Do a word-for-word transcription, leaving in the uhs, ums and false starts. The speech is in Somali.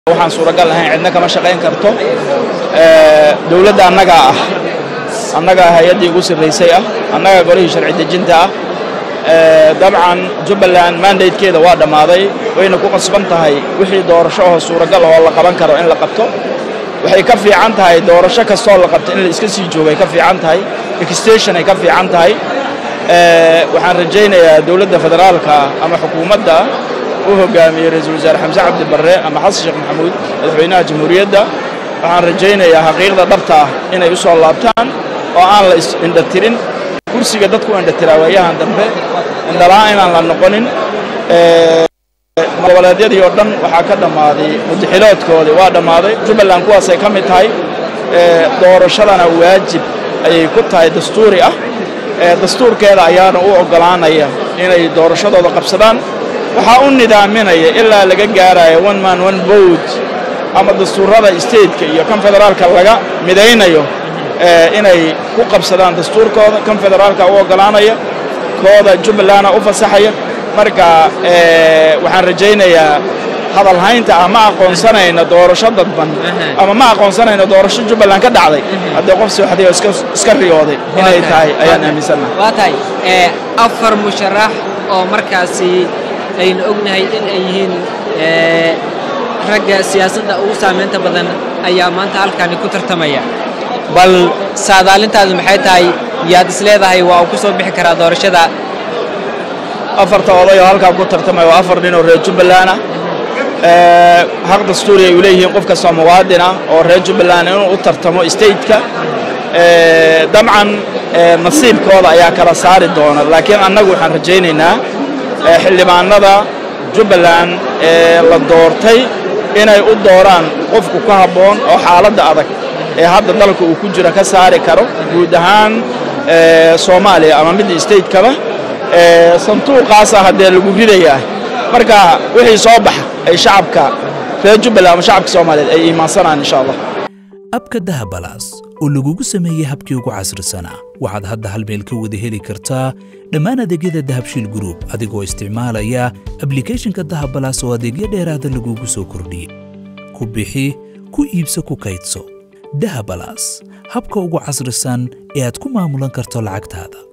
waxaan suuragal ahayn cidna kama shaqeyn karto dawladda annaga ah annaga hay'adii ugu sareysay ah annaga golihii sharci dejinta ah dabcan Jubbaland mandate-keeda waa dhamaaday wayna ku qasban tahay wixii doorasho oo suuragal oo la qaban karo in la qabto waxay ka fiican tahay doorasho kastoo la qabto in la iska sii joogay ka fiican tahay extension ay ka fiican tahay waxaan rajaynayaa dawladda federaalka ama xukuumadda uu hogaamiyo ra'iisul wasaare Xamse Cabdi Barre ama Xasan Sheekh Maxamuud madaxweynaha jamhuuriyadda waxaan rajaynayaa xaqiiqda dhabta ah inay u soo laabtaan oo aan la indhatirin kursiga dadku indhatira waayahan dambe indhalaa inaan la noqonin goboleedyadii oo dhan waxaa ka dhamaaday mudxiloodkoodii waa dhamaaday Jubbaland kuwaas ay ka mid tahay doorashadana waajib ayay ku tahay dastuuri ah dastuurkeeda ayaana u ogolaanaya inay doorashadooda qabsadaan waxa uu nidaaminaya ilaa laga gaarayo one man one vote ama dastuurada state-ka iyo kan federaalka laga midaynayo inay ku qabsadaan dastuurkooda kan federaalka u ogolaanaya kooda Jubbaland u fasaxaya marka waxaan rajaynayaa hadal haynta ama aqoonsanayna doorasho dadban ama ma aqoonsanayna doorasho Jubbaland ka dhacday hadda qof soo xaday iska iska riyooday inay tahay ayaan aaminsanahay waa tahay afar musharax oo markaasi ay ognahay in ay yihiin ragga siyaasadda ugu saameynta badan ayaa maanta halkaan ku tartamaya bal saadaalintaadu maxay tahay yaad isleedahay waa ku soo bixi karaa doorashada afarta oday oo halkaan ku tartamay waa afar nin oo reer Jubbaland ah ee haq dastuuri ay u leeyihiin qof kasta muwaadin ah oo reer Jubbaland inuu u tartamo state-ka ee dabcan nasiibkooda ayaa kala saari doona laakiin annagu waxaan rajaynaynaa xildhibaanada Jubbaland ee la doortay inay u dooraan qofku ka haboon oo xaaladda adag ee hadda dalka uu ku jira ka saari karo guud ahaan Soomaaliya ama mid state-kaba ee santuuqaas ah hadee lagu ridayaa marka wixii soo bax ay shacabka reer Jubbaland ama shacabka Soomaaliyeed ay iimaansanaan insha Allah abka dahabalaas oo lagugu sameeyay habkii ugu casrisanaa waxaad hadda hal meel ka wada heli kartaa dhammaan adeegyada dahabshiil group adigoo isticmaalaya application-ka dahabalaas oo adeegyo dheeraada lagugu soo kordhiyay ku bixi ku iibso ku kaydso dahabalaas habka ugu casrisan ee aad ku maamulan karto lacagtaada.